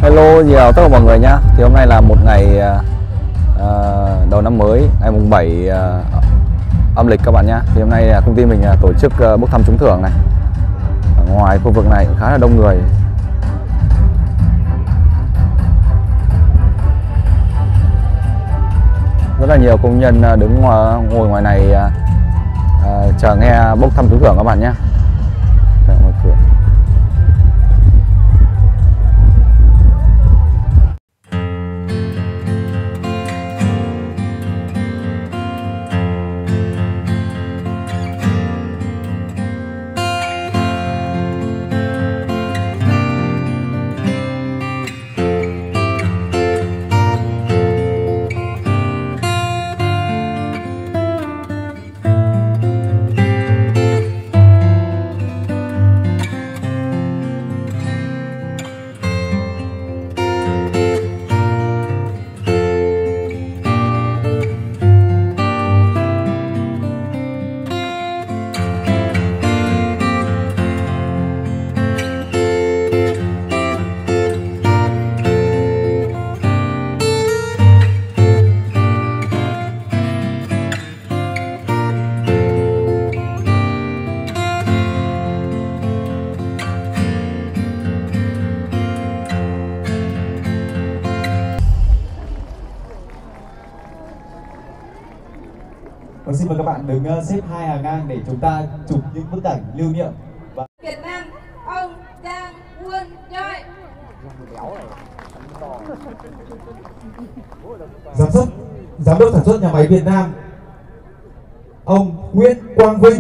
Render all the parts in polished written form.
Hello nhiều tất cả mọi người nhá. Thì hôm nay là một ngày đầu năm mới, ngày mùng 7 âm lịch các bạn nhá. Thì hôm nay công ty mình tổ chức bốc thăm trúng thưởng này. Ở ngoài khu vực này cũng khá là đông người. Rất là nhiều công nhân đứng ngồi ngoài này chờ nghe bốc thăm trúng thưởng các bạn nhé. Ngoài cửa. Xin mời các bạn đứng xếp hai hàng ngang để chúng ta chụp những bức ảnh lưu niệm. Việt Nam, ông Giang Quân Choi. Giám đốc sản xuất nhà máy Việt Nam, ông Nguyễn Quang Vinh.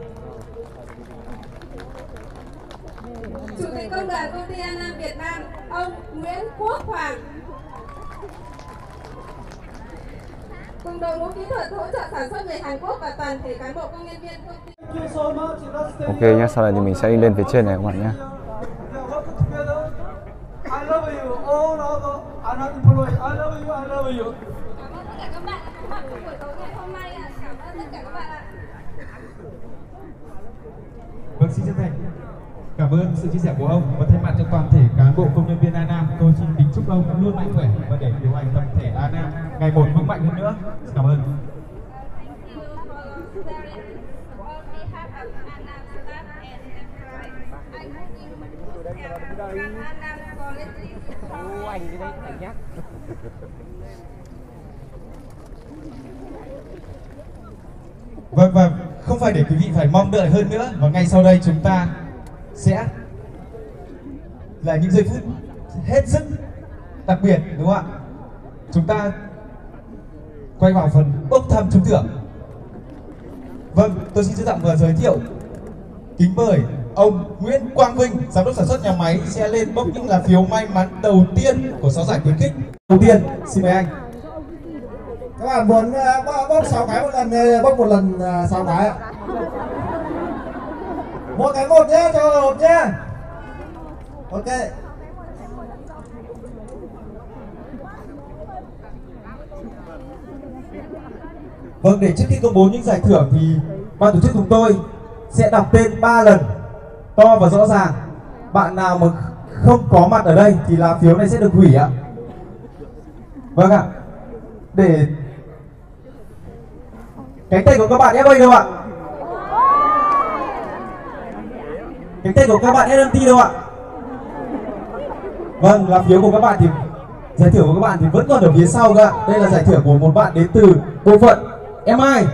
Chủ tịch Công đoàn Công ty An Nam Việt Nam, ông Nguyễn Quốc Hoàng. Cùng đội ngũ kỹ thuật hỗ trợ sản xuất người Hàn Quốc và toàn thể cán bộ công nhân viên công ty. Ok nhé, sau này thì mình sẽ đi lên phía trên này các bạn nhé. Cảm ơn tất cả các bạn đã có mặt trong buổi tối ngày hôm nay. Cảm ơn tất cả các bạn ạ. Vâng, xin chân thành cảm ơn sự chia sẻ của ông, và thay mặt cho toàn thể cán bộ công nhân viên An Nam, tôi xin kính chúc ông luôn mạnh khỏe và để điều hành tập thể An Nam ngày một vững mạnh hơn nữa. Cảm ơn. Vâng, không phải để quý vị phải mong đợi hơn nữa, và ngay sau đây chúng ta sẽ là những giây phút hết sức đặc biệt, đúng không ạ? Chúng ta quay vào phần bốc thăm trúng thưởng. Vâng, tôi xin trân trọng giới thiệu, kính mời ông Nguyễn Quang Vinh, giám đốc sản xuất nhà máy sẽ lên bốc những lá phiếu may mắn đầu tiên của 6 giải khuyến khích. Đầu tiên, xin mời anh. Các bạn muốn bốc 6 cái một lần, bốc một lần 6 cái ạ. Một cái một nhé, cho một nhé. Ok. Vâng, để trước khi công bố những giải thưởng thì ban tổ chức chúng tôi sẽ đọc tên 3 lần to và rõ ràng. Bạn nào mà không có mặt ở đây thì lá phiếu này sẽ được hủy ạ. Vâng ạ. Để cánh tay của các bạn FA đâu ạ? Cánh tay của các bạn SMT đâu ạ? Vâng, lá phiếu của các bạn thì giải thưởng của các bạn thì vẫn còn ở phía sau cơ ạ. Đây là giải thưởng của một bạn đến từ bộ phận MI.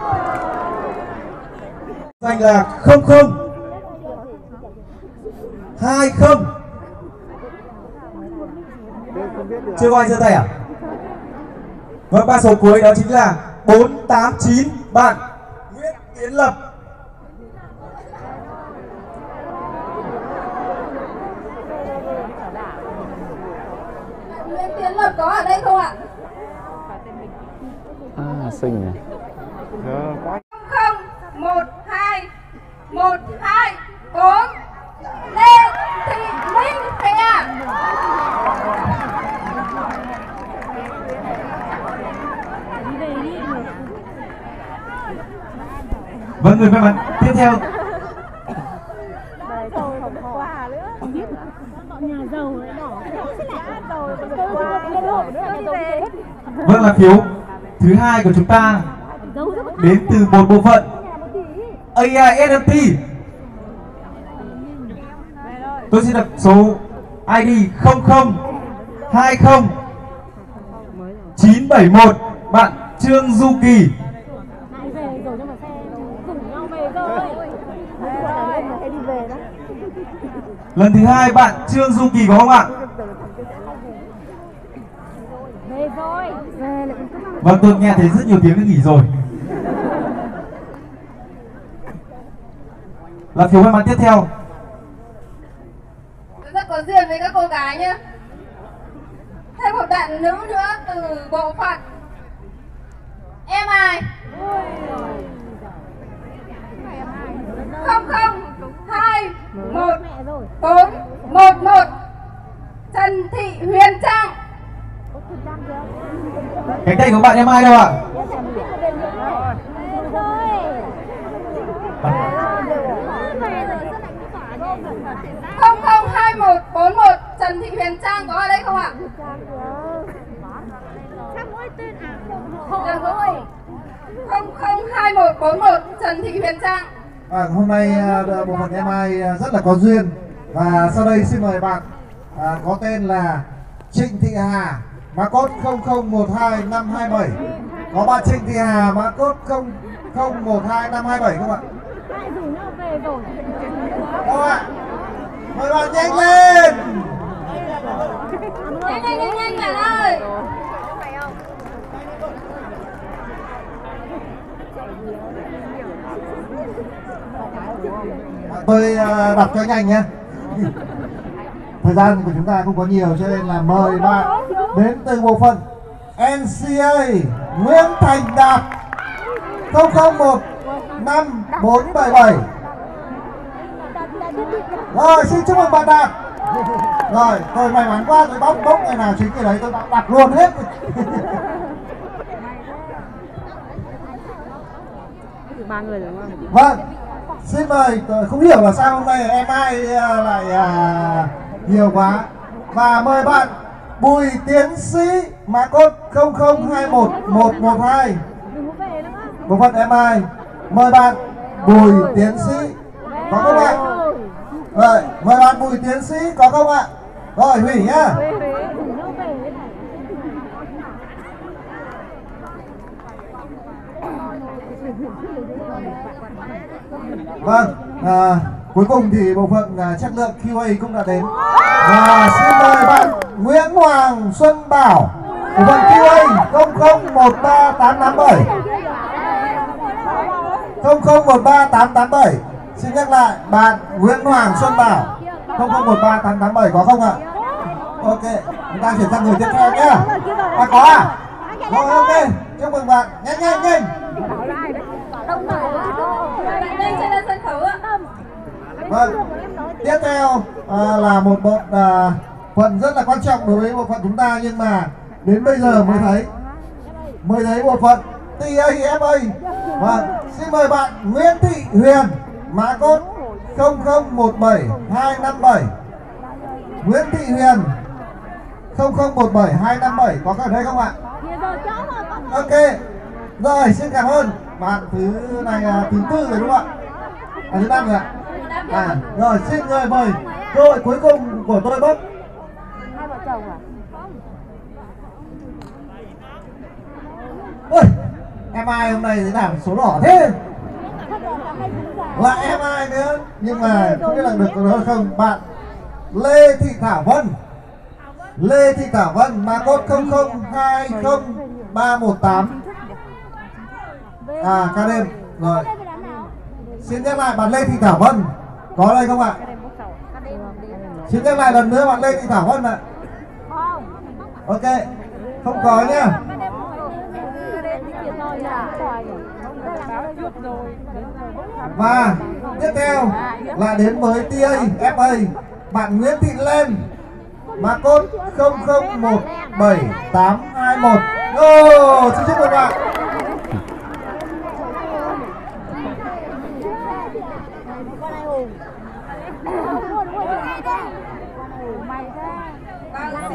Danh là 00 20. Chưa có ai giơ tay à? Vâng, ba số cuối đó chính là 489, bạn Nguyễn Tiến Lập. Nguyễn Tiến Lập có ở đây không ạ? Xinh này. 01214 Lê Thị Minh Thea. Vâng, người may mắn tiếp theo. Vâng, là phiếu thứ hai của chúng ta đến từ một bộ phận AISMT. Tôi xin đọc số ID 0020971, bạn Trương Du Kỳ. Lần thứ hai bạn Trương Du Kỳ có không ạ? Vâng, tôi nghe thấy rất nhiều tiếng đã nghỉ rồi. Là phiếu may mắn tiếp theo. Tôi rất có duyên với các cô gái nhé. Thêm một bạn nữ nữa từ bộ phận em ai 0021411 Trần Thị Huyền Trang. Cánh tay của bạn em ai đâu ạ? Không không 2141 Trần Thị Huyền Trang có ở đây không ạ? Được rồi. 02141 Trần Thị Huyền Trang. Hôm nay bộ phận em ai rất là có duyên, và sau đây xin mời bạn có tên là Trịnh Thị Hà, mã code 0012527. Có bạn Trịnh Thị Hà mã code 0012527 không ạ? Đâu ạ? Mời bạn nhanh lên. Nhanh bạn ơi. Tôi đọc cho nhanh nhé. Thời gian của chúng ta không có nhiều cho nên là mời bạn đến từ bộ phận NCA Nguyễn Thành Đạt 0015477. Rồi, xin chúc mừng bạn Đạt. Rồi, tôi may mắn quá, tôi bóc ngày nào chính cái đấy tôi đặt luôn hết. Ba người đúng không? Vâng, xin mời. Không hiểu là sao hôm nay em ai lại nhiều quá. Và mời bạn Bùi Tiến Sĩ mã code 0021112 bộ phận em ai. Mời bạn Bùi Tiến Sĩ có không ạ? Rồi, mời bạn Bùi Tiến Sĩ có không ạ? Rồi, hủy nhá. Vâng, cuối cùng thì bộ phận chất lượng QA cũng đã đến. Và xin mời bạn Nguyễn Hoàng Xuân Bảo, bộ phận QA 0013887. 0013887. Xin nhắc lại, bạn Nguyễn Hoàng Xuân Bảo 0013887 có không ạ? Ok, chúng ta chuyển sang người tiếp theo nhé. Có à? Rồi, ok, chúc mừng bạn. Nhanh. Nhanh trên lên sân khấu ạ. Vâng, tiếp theo là một bộ phận rất là quan trọng đối với bộ phận chúng ta, nhưng mà đến bây giờ mới thấy bộ phận TAFA. Vâng, xin mời bạn Nguyễn Thị Huyền mã code 0017257. Nguyễn Thị Huyền 0017257 có ở đây không ạ? Ok, rồi, xin cảm ơn. Bạn thứ này thứ tư rồi đúng không ạ? Thứ năm rồi ạ. Rồi, xin người mời cơ hội cuối cùng của tôi bốc. Hai vợ chồng à? Ôi, em ai hôm nay thế nào số đỏ thế? Là em ai nữa, nhưng mà không biết là được hay không. Bạn Lê Thị Thảo Vân. Lê Thị Thảo Vân mã code 0020318. Ca đêm. Rồi, xin nhắc lại bạn Lê Thị Thảo Vân có ở đây không ạ? Xin nhắc lại lần nữa bạn Lê Thị Thảo Vân ạ. Ok, không có nhá. Và tiếp theo lại đến với TAFA, bạn Nguyễn Thị Lên mã code 0017821. Xin chúc mừng bạn.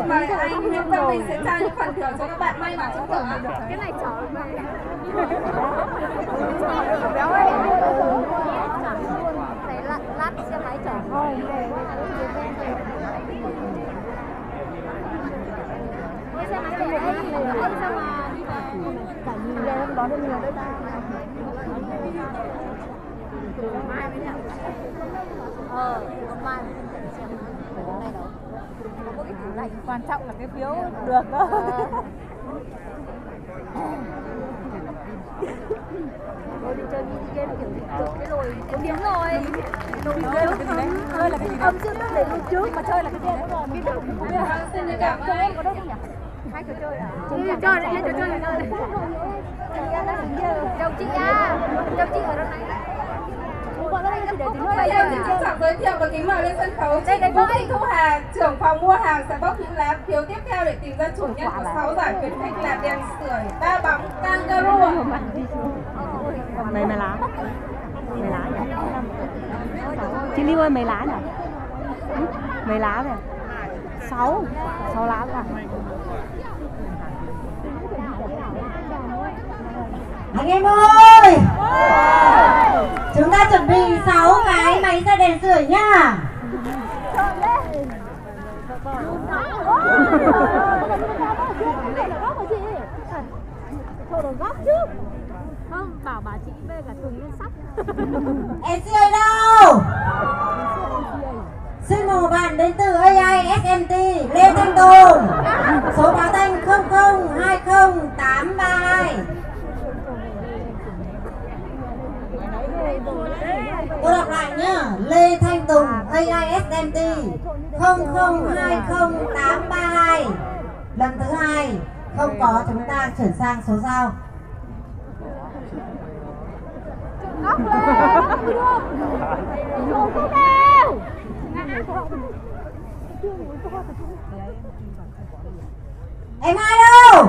mời anh Nguyễn Quang Minh sẽ trao những phần thưởng cho các bạn may mắn trúng thưởng ạ. Cái này chó mà. Phải lát xe máy chở thôi. Xe máy chở anh sao mà đi về. Cả nhìn về hôm đó đến người đấy ta. Mai mới nhận. Mai này đâu. Có cái tủ lạnh quan trọng là cái phiếu được đó. Rồi đi chơi game kiểu cái rồi cũng điếm rồi. Chơi là cái gì âm chứ để lúc trước mà chơi là cái gì đó biết được. Xin được cảm ơn Em có đâu không nhỉ? Hai trò chơi à? Chơi đấy, trò chơi này thôi. Chào chị à. Chào chị ở đâu này? Bây giờ xin trân trọng giới thiệu và kính mời lên sân khấu chị Vũ Thị Thu Hà, trưởng phòng mua hàng sẽ bóc những lá phiếu tiếp theo để tìm ra chủ nhân của 6 giải khuyến khích là đèn sưởi 3 bóng Kangaroo. Mấy lá? Mấy lá nhỉ? Chị Lưu ơi mấy lá nhỉ? Mấy lá vậy? 6 lá cả. Anh em ơi, chúng ta chuẩn bị 6 cái máy ra đèn sưởi nhá. Thôi góc chứ. Không, bảo bà chị bê cả thùng lên sắt. Em ơi đâu? Xin mời bạn đến từ AI SMT Lê Thanh Tùng. Số báo danh 00208332. Tôi đọc lại nhá, Lê Thanh Tùng AISMT 00208332. Lần thứ 2 không có chúng ta chuyển sang số sau. Góc lên. Không có đâu. Em ai đâu?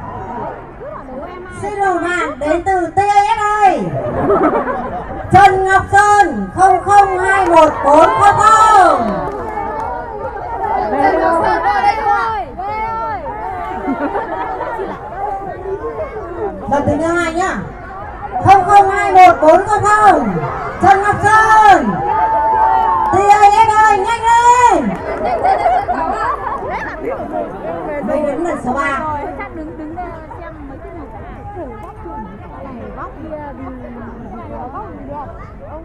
Xin mời bạn đến từ TAS ơi. Trần Ngọc Sơn 002140. Trần Ngọc Sơn ở đây không ạ? Lần thứ 2 nhá. 002140. Trần Ngọc Sơn. TAS ơi, nhanh lên. Mình đến lần số 3. Đứng đây xem mấy cái này thử góc chung góc kia góc đẹp ông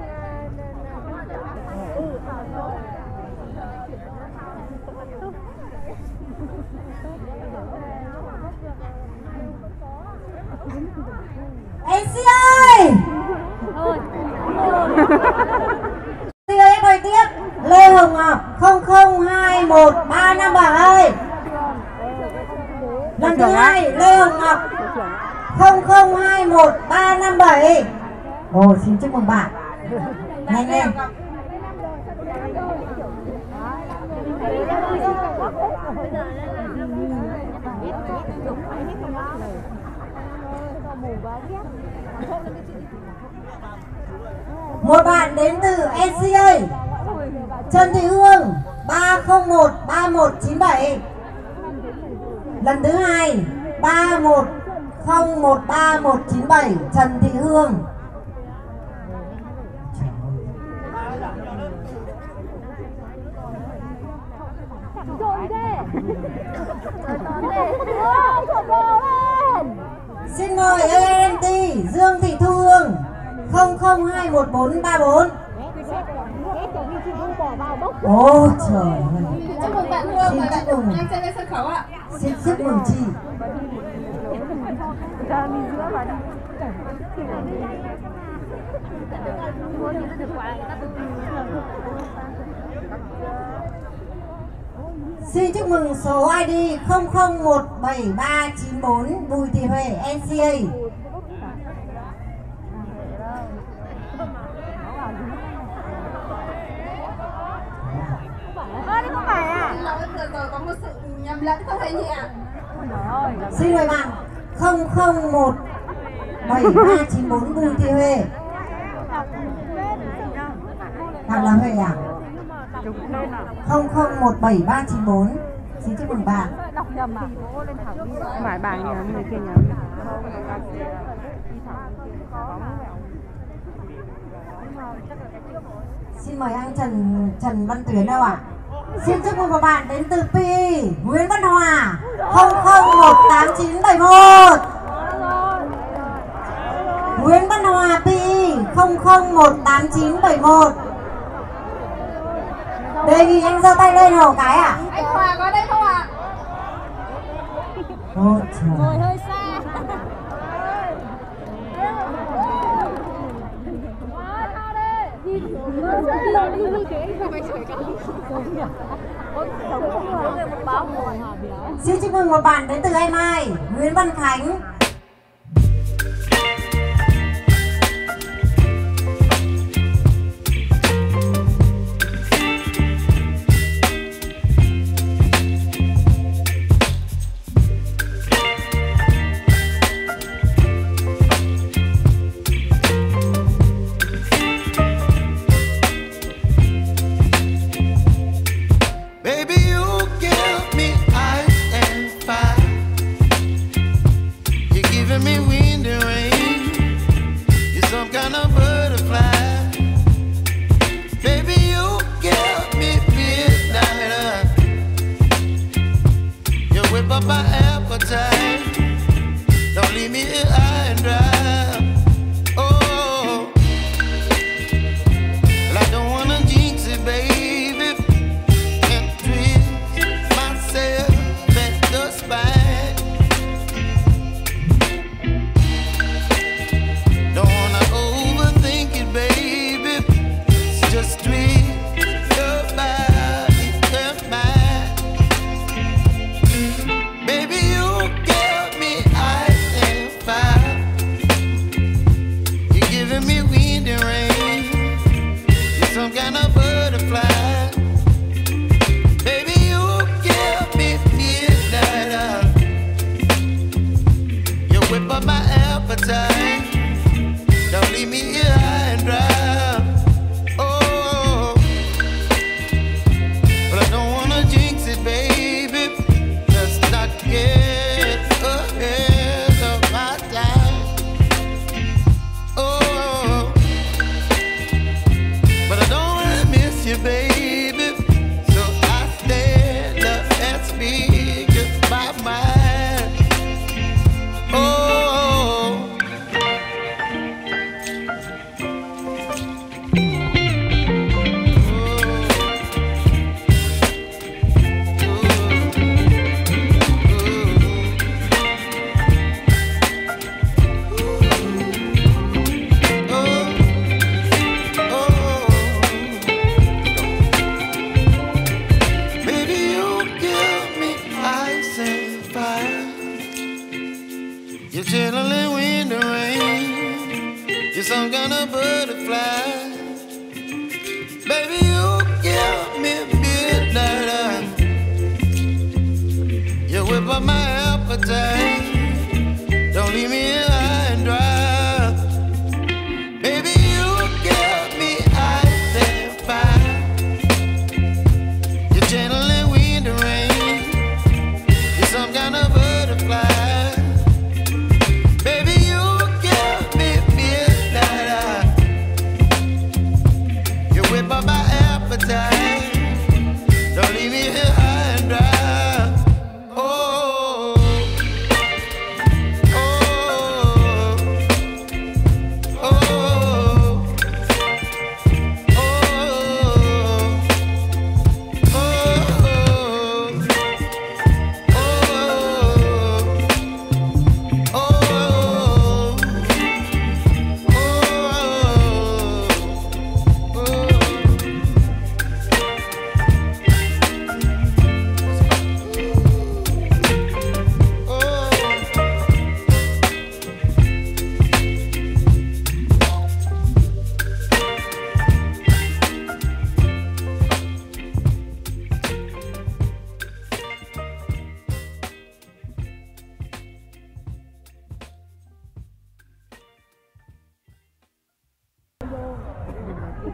Anh Si ơi. TAS ơi tiếp. Lê Hồng Ngọc 002137. Lần thứ 2 Lê Hồng Ngọc 002137. Ồ, xin chúc mừng bạn. Nhanh lên. Một bạn đến từ NCA Trần Thị Hương 3013197. Lần thứ 2 31013197 Trần Thị Hương. Xin mời AMT Dương Thị Thu Hương 002144. Ô trời ơi. Chúc mừng bạn Hương và bạn Hùng nhanh chân lên sân khấu ạ. Xin chúc mừng chị. Xin chúc mừng số ID 001739 Bùi Thị Huệ NCA. Đấy không phải à? Vừa rồi có một sự nhầm lẫn không phải nhỉ ạ? Xin mời bạn 001739 Bùi Thị Huệ. Bạn là Huệ à? 001739 Xin chúc mừng bạn. Đọc nhầm à? Không phải bài nhầm, người kia nhầm. Xin mời anh Trần Văn Tuyến đâu ạ? Xin chúc mừng một bạn đến từ PI Nguyễn Văn Hòa 001891. Nguyễn Văn Hòa PI 001891. Đề nghị anh giơ tay lên hổ cái ạ. Anh Hòa có đây không ạ? Ôi trời. Ngồi hơi xa. Xin chúc mừng một bạn đến từ em ai Nguyễn Văn Khánh.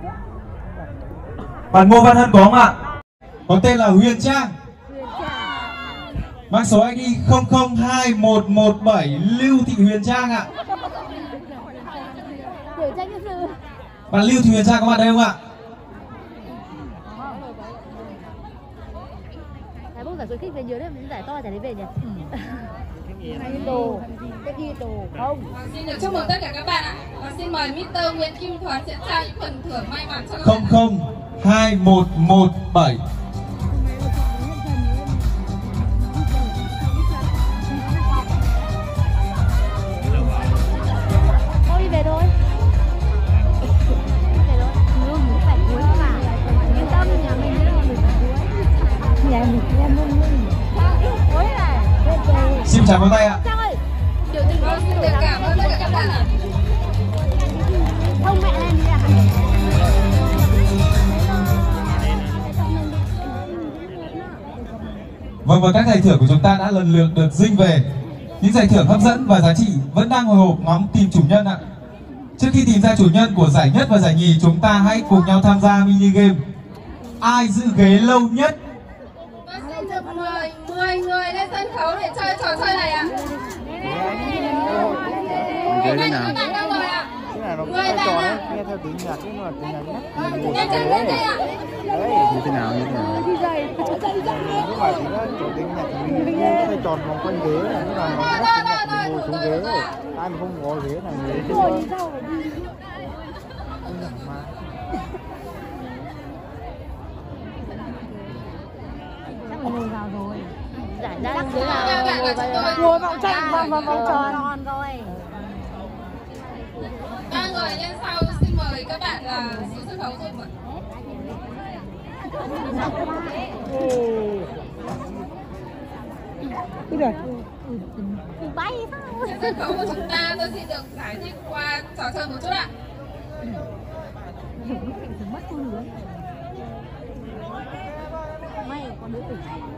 Bạn Ngô Văn Hân có không ạ? Có tên là Huyền Trang. mang số ID 002117 Lưu Thị Huyền Trang ạ. Bạn Lưu Thị Huyền Trang có mặt đây không ạ? Giải bốc giải khuyến khích về nhiều đấy, giải to giải đấy về nhỉ? Đồ, cái gì đồ không? Xin được chúc mừng tất cả các bạn ạ. Và xin mời Mr. Nguyễn Kim Thuấn sẽ trao những phần thưởng may mắn cho các bạn. 002117. Thôi đi về thôi. Về thôi. Mình phải cuối mà. Yên tâm, nhà mình là mình phải cuối. Nhà mình em luôn. Cuối này. Xin chào con tay ạ. Điều tình vâng, xin được cảm ơn tất cả các bạn ạ. Không mẹ lên đi ạ. Vâng, và các giải thưởng của chúng ta đã lần lượt được dinh về. Những giải thưởng hấp dẫn và giá trị vẫn đang hồi hộp ngóng tìm chủ nhân ạ. Trước khi tìm ra chủ nhân của giải nhất và giải nhì, chúng ta hãy cùng nhau tham gia mini game. Ai giữ ghế lâu nhất? Tôi xin được mời 10 người lên sân khấu để chơi trò chơi này ạ. Hôm nay các bạn đâu rồi ạ? Người bạn ạ. Nghe theo tiếng nhạc nhưng mà tiếng nhạc nhất. Nghe chân lên đây ạ. Như thế nào? Nhưng mà chỉ có chỗ tiếng nhạc mình nghe cái tròn vòng quanh ghế này, nhưng mà nó ngồi xuống ghế. Ai mà không ngồi ghế này ghế chứ. Ngồi vào rồi. Giải ra Các bạn là chúng tôi ngồi vòng tranh vòng tròn rồi. 3 người lên sau, xin mời các bạn là xuống sân khấu rồi. Bay Trên sân khấu của chúng ta tôi xin được giải thích qua trò chơi một chút ạ. May con đứa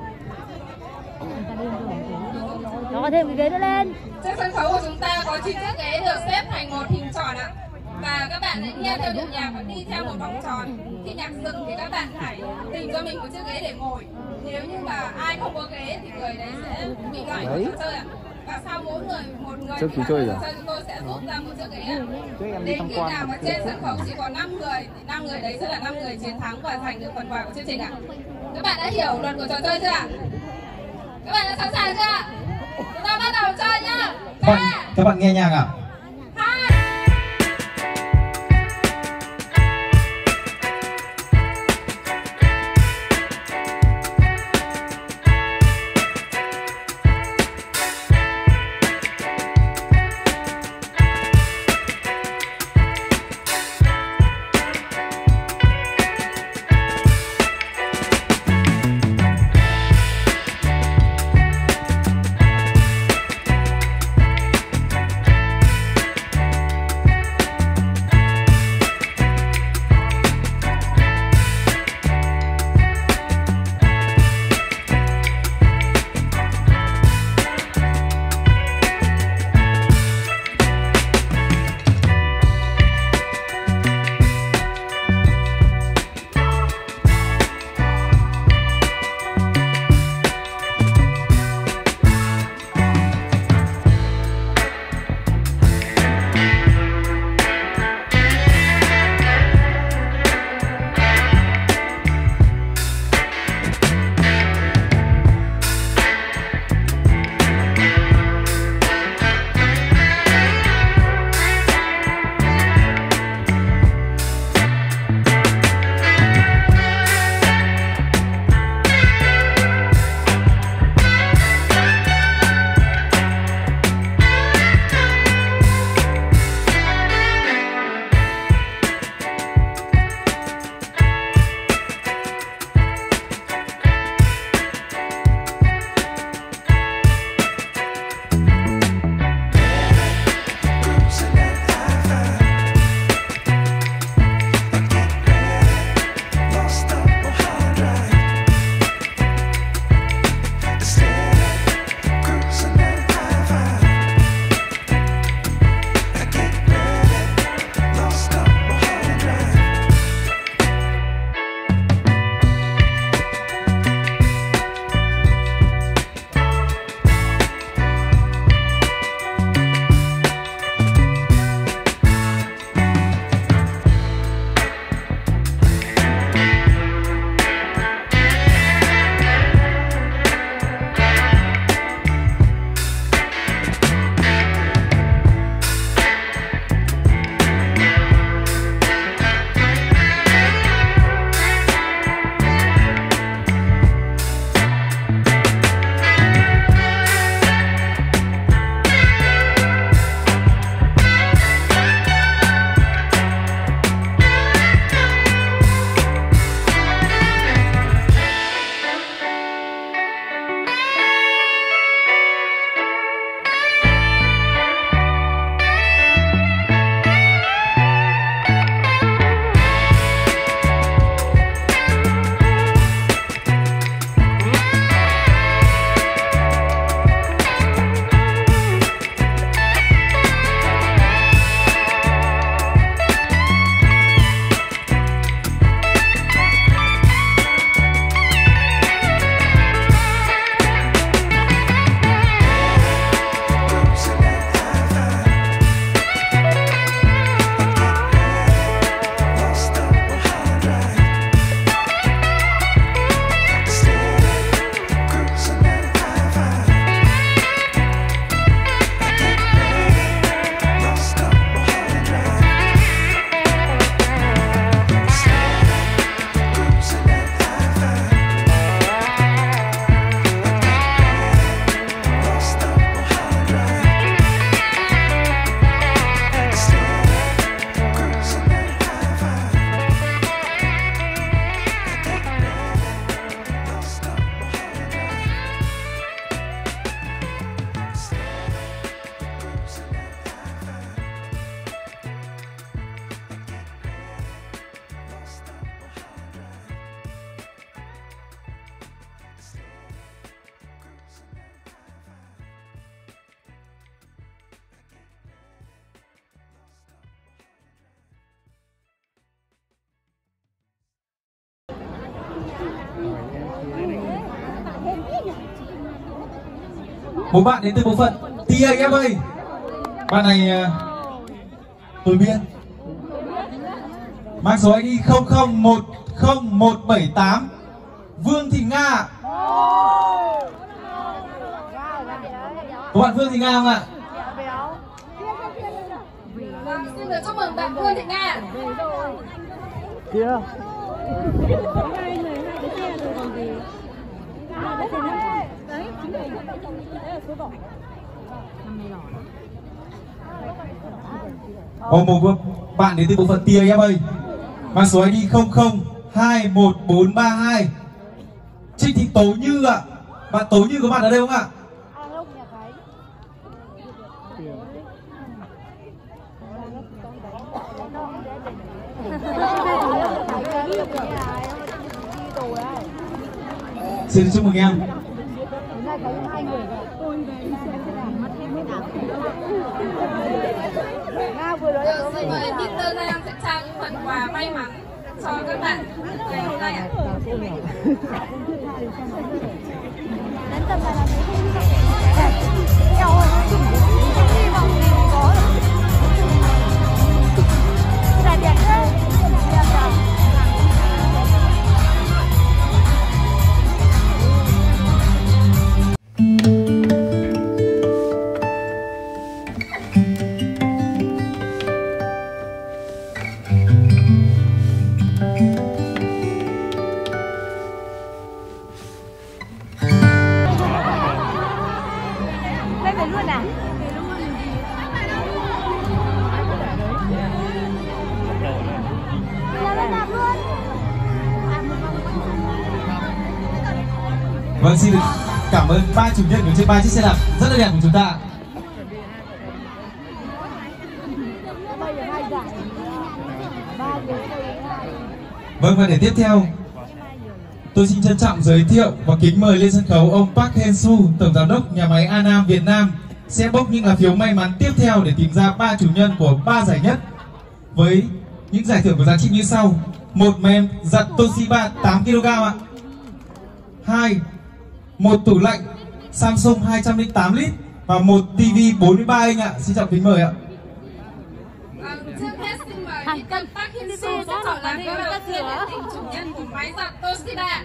nó có thêm cái ghế nữa lên. Trên sân khấu của chúng ta có 9 chiếc ghế được xếp thành một hình tròn ạ. Và các bạn hãy nghe theo điệu nhạc và đi theo một vòng tròn. Khi nhạc dừng thì các bạn phải tìm cho mình một chiếc ghế để ngồi. Nếu như mà ai không có ghế thì người đấy sẽ bị loại khỏi trò chơi ạ. Và sau mỗi người một người Trước khi chơi rồi. chúng tôi sẽ rút ra một chiếc ghế ạ. Đến khi nào mà trên sân khấu chỉ còn 5 người thì 5 người đấy sẽ là 5 người chiến thắng và giành được phần quà của chương trình ạ. Các bạn đã hiểu luật của trò chơi chưa ạ? Các bạn đã sẵn sàng chưa ạ? Chúng ta bắt đầu chơi nhá. Các bạn nghe nhạc ạ. Một bạn đến từ bộ phận TAFA. Bạn này tôi biết. Mang số ID 00100178, Vương Thị Nga. Có bạn Vương Thị Nga không ạ? Xin được chúc mừng bạn Vương Thị Nga. Kia. Có một bạn đến từ bộ phận TAFA. Mang số ID 002142, Trịnh Thị Tố Như ạ. Bạn Tố Như có mặt ở đây không ạ? Xin chúc mừng em. Xin mời Peter Giang sẽ trao những phần quà may mắn cho các bạn ngày hôm nay ạ. Vâng, xin được cảm ơn ba chủ nhân của trên ba chiếc xe đạp rất là đẹp của chúng ta. Vâng, và để tiếp theo tôi xin trân trọng giới thiệu và kính mời lên sân khấu ông Park Hae-soo, tổng giám đốc nhà máy Anam Việt Nam sẽ bốc những lá phiếu may mắn tiếp theo để tìm ra ba chủ nhân của ba giải nhất với những giải thưởng có giá trị như sau: một máy giặt Toshiba 8 kg ạ. 2. Một tủ lạnh Samsung 208 lít và một TV 43 inch ạ. Xin chào kính mời ạ. Trước hết xin mời Park Hae-soo sẽ chọn làm phiếu đầu tiên để tìm chủ nhân của máy giặt Toshiba.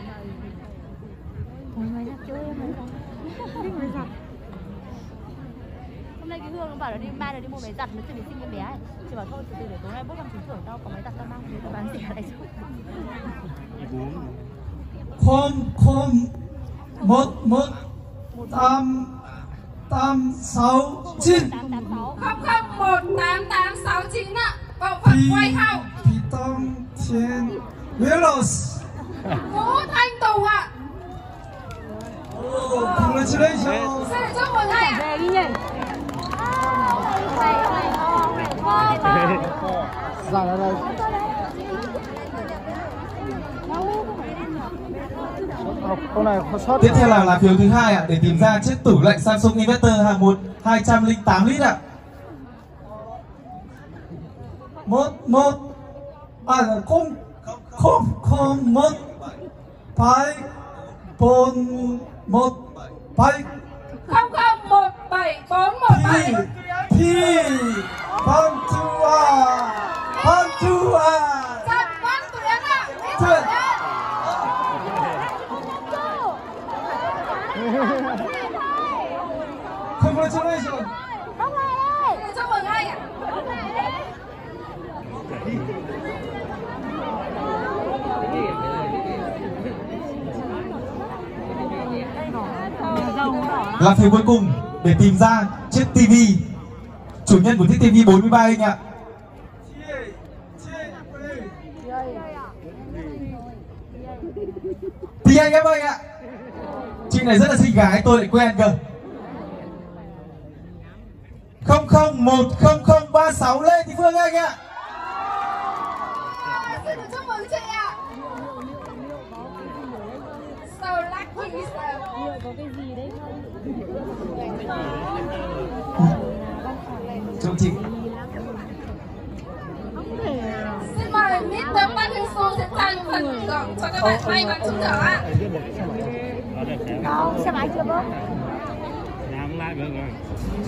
Hôm nay cái Hương nó bảo là đi mai là đi mua máy giặt, nó chuẩn bị sinh em bé ấy. Chị bảo thôi từ từ để tối nay bốc thăm trúng thưởng tao có máy giặt tao mang về tao bán rẻ lại chứ. Tam 69 001889 ạ. Bộ phận quay hậu Pitong Thiên Velos. Vũ Thanh Tùng ạ. Congratulations. Xin được chúc mừng hai ạ. Về đi nhỉ. Dạ đây. Câu này có sót. Tiếp theo là lá phiếu thứ hai ạ, để tìm ra chiếc tủ lạnh Samsung Inverter hàng 208 lít ạ. Một 00174117 Trần Văn Tuyến ạ. Congratulations. Chúc mừng hai ạ. Là phiếu cuối cùng để tìm ra chiếc TV, chủ nhân của chiếc TV 43 inch ạ. Thì anh em ơi ạ, chị này rất là xinh gái, tôi lại quen cơ. 001036 Lê Thị Phương anh ạ. Xin được chúc mừng chị ạ. So lucky. Có cái gì đấy không? Chúc chị. Xin mời Mr. Park Hae-soo sẽ trao những phần thưởng cho các bạn may mắn trúng thưởng ạ. Không, xe máy chưa bớt. Làm lại được rồi.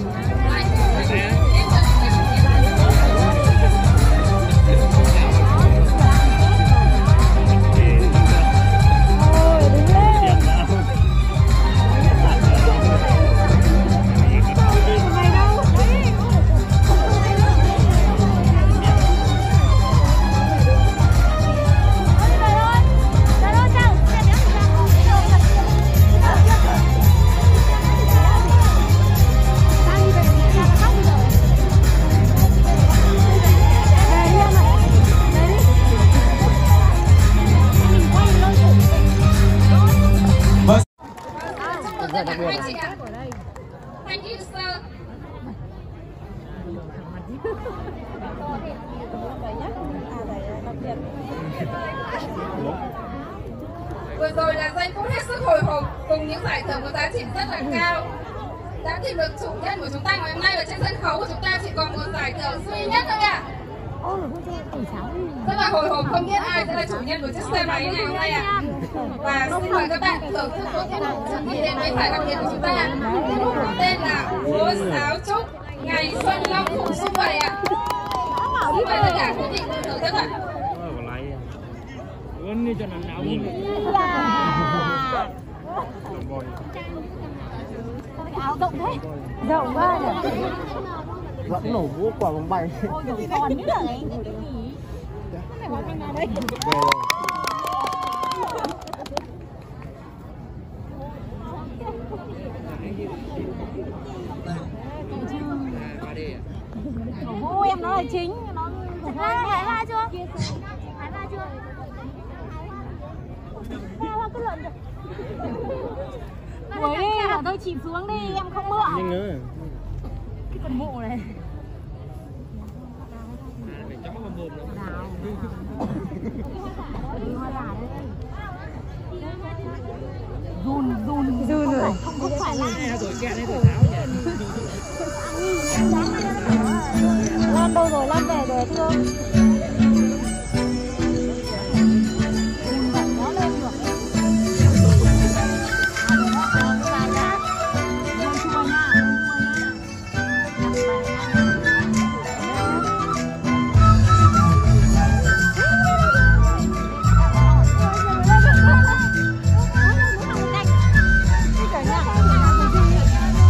Thank you, sir. Vừa rồi là giây phút hết sức hồi hộp cùng những giải thưởng có giá trị rất là cao. Đã tìm được chủ nhân của chúng ta ngày hôm nay, và trên sân khấu của chúng ta chỉ còn một giải thưởng duy nhất thôi ạ. Rất là hồi hộp, không biết ai sẽ là chủ nhân của chiếc xe máy ngày hôm nay ạ. Và xin mời các bạn thưởng thức một tiết mục chuẩn bị đến với giải đặc biệt của chúng ta. Tiết mục có tên là Múa Sáo Trúc Ngày Xuân Long Phụng Sum Vầy ạ. Xin mời tất cả quý vị cùng thưởng thức ạ. Vẫn cho nắng náo nhìn. Áo rộng thế. Rộng quá nhỉ. Vẫn nổ vũ quả bóng bay. Ôi dồi, còn nữa đấy. Cái này hóa thành nào đấy? Vũ em nó là chính. Nó hái hoa chưa? Hái hoa chưa? Hoa cứ lợn được. Cuối đi, bảo tôi chìm xuống đi, em không mượn. Nhưng nữa. Cái con mụ này. Run rồi. Không phải là Tuổi kẹt hay tuổi tháo nhỉ? Lan đâu rồi, Lan về rồi chưa? Nó lên được.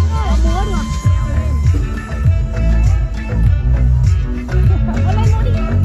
Hãy subscribe cho kênh Ghiền Mì Gõ để không bỏ lỡ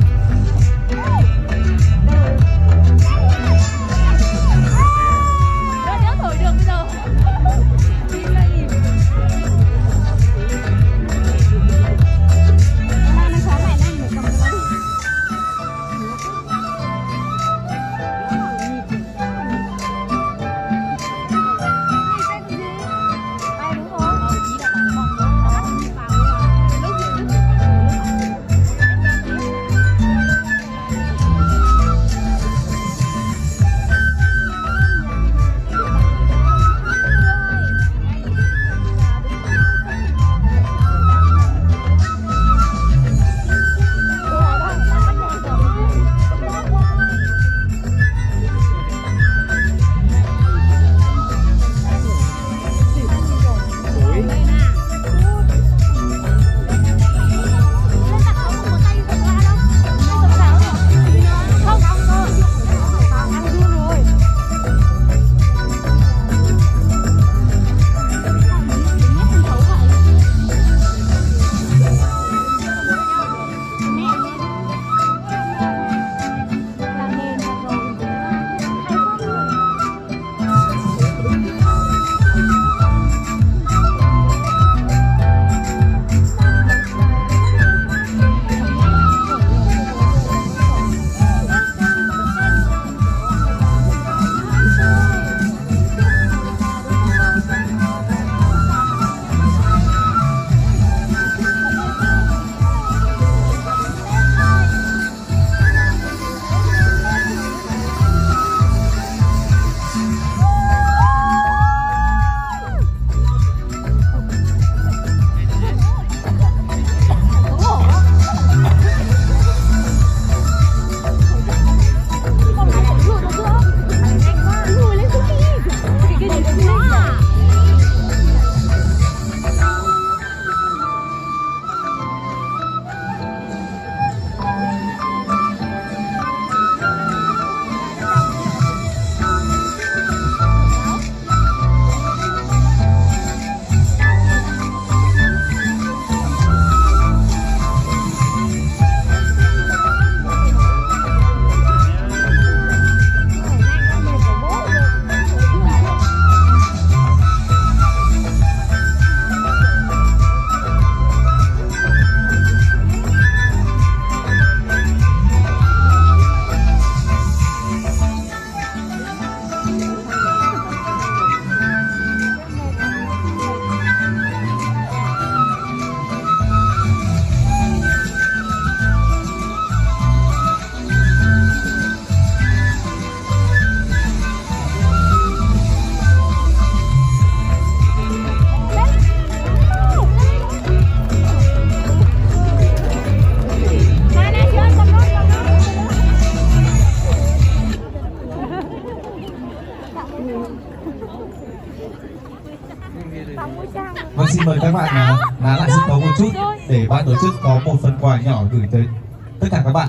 Vâng, xin mời các bạn nán lại sân khấu một chút để ban tổ chức có một phần quà nhỏ gửi tới tất cả các bạn.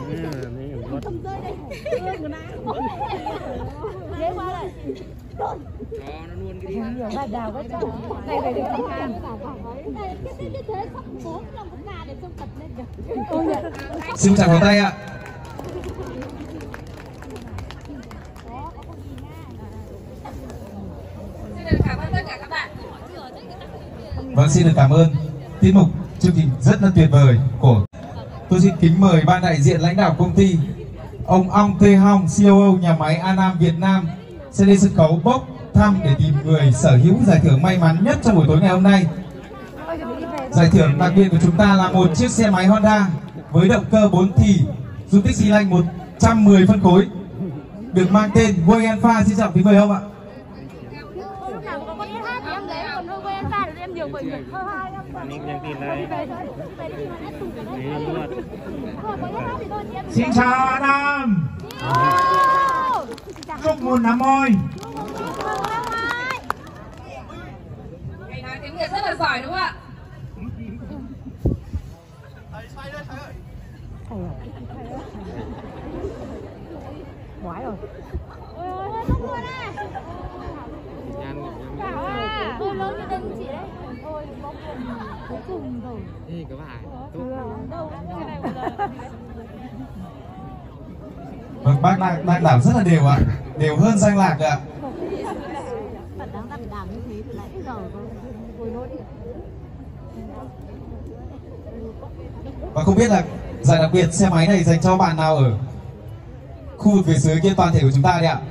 Xin chào pháo tay ạ. Xin được cảm ơn tất cả các bạn. Vâng, xin được cảm ơn tiết mục chương trình rất là tuyệt vời của. Tôi xin kính mời ban đại diện lãnh đạo công ty, ông Ong Thê Hong, COO nhà máy Anam Việt Nam sẽ lên sân khấu bốc thăm để tìm người sở hữu giải thưởng may mắn nhất trong buổi tối ngày hôm nay. Giải thưởng đặc biệt của chúng ta là một chiếc xe máy Honda với động cơ 4 thì, dung tích xi lanh 110 phân khối, được mang tên Way Alpha. Xin chào kính mời ông ạ. Xin chào Adam. Chúc mừng năm mới. Thầy nói tiếng Việt rất là giỏi đúng không ạ? Quái rồi. Tôi lớn như đây chị đấy. Ôi, bóng cuối cùng rồi. Ê, các bạn. Đâu cái này bây giờ. Vâng, bác đang đảm rất là đều ạ, đều hơn Danh Lạc ạ. Bạn đang đảm như thế từ nãy giờ rồi. Và không biết là giải đặc biệt xe máy này dành cho bạn nào ở khu vực phía dưới kia toàn thể của chúng ta đấy ạ.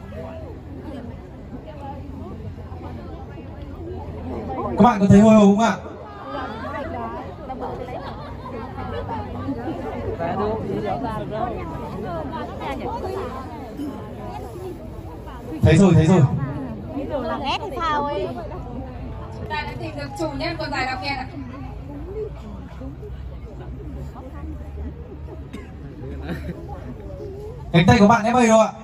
Các bạn có thấy hồi hộp không ạ? Thấy rồi, thấy rồi. Là ghét thì sao ấy. Ta đã tìm được chủ nhân của giải đặc biệt ạ. Cánh tay của bạn em ơi đâu ạ?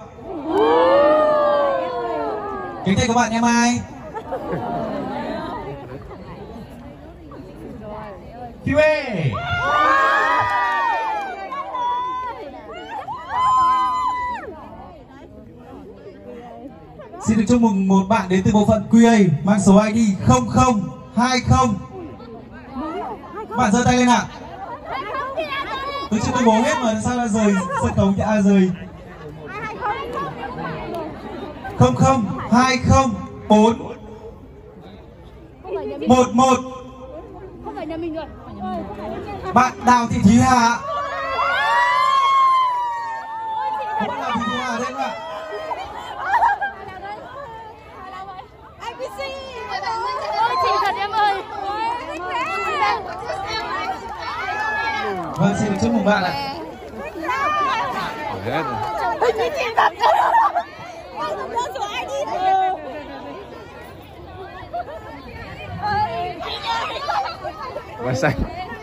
Cánh tay của bạn em ai? Kiwi. Xin được chúc mừng một bạn đến từ bộ phận QA mang số ID 0020. Bạn giơ tay lên ạ. Tôi chưa công bố hết mà sao lại rời sân khấu nhà rời 00204 11. Không phải nhà mình rồi. Bạn Đào Thị Thúy Hà. Có bạn Đào Thị Thúy Hà đây không ạ? Ôi chị thật em ơi. Vâng, xin được chúc mừng bạn ạ. Chị thật Và xanh.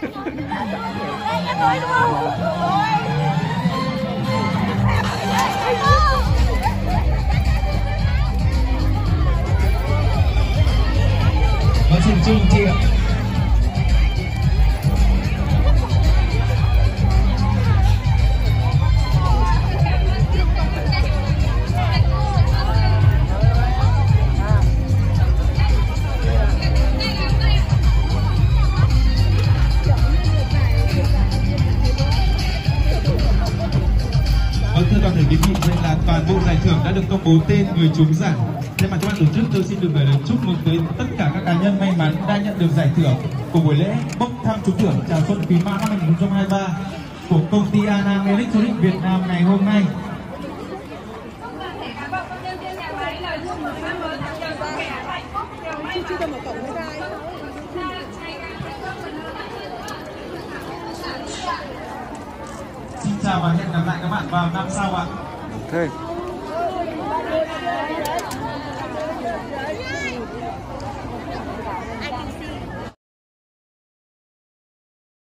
Vâng, xin chúc mừng chị ạ. Thưa toàn thể quý vị, vậy là toàn bộ giải thưởng đã được công bố tên người trúng giải. Thay mặt cho ban tổ chức, tôi xin được gửi lời chúc mừng tới tất cả các cá nhân may mắn đã nhận được giải thưởng của buổi lễ bốc thăm trúng thưởng chào xuân Quý Mão năm 2023 của công ty Anam Electronics Việt Nam ngày hôm nay. Xin chào và hẹn gặp lại các bạn vào năm sau ạ. Thế.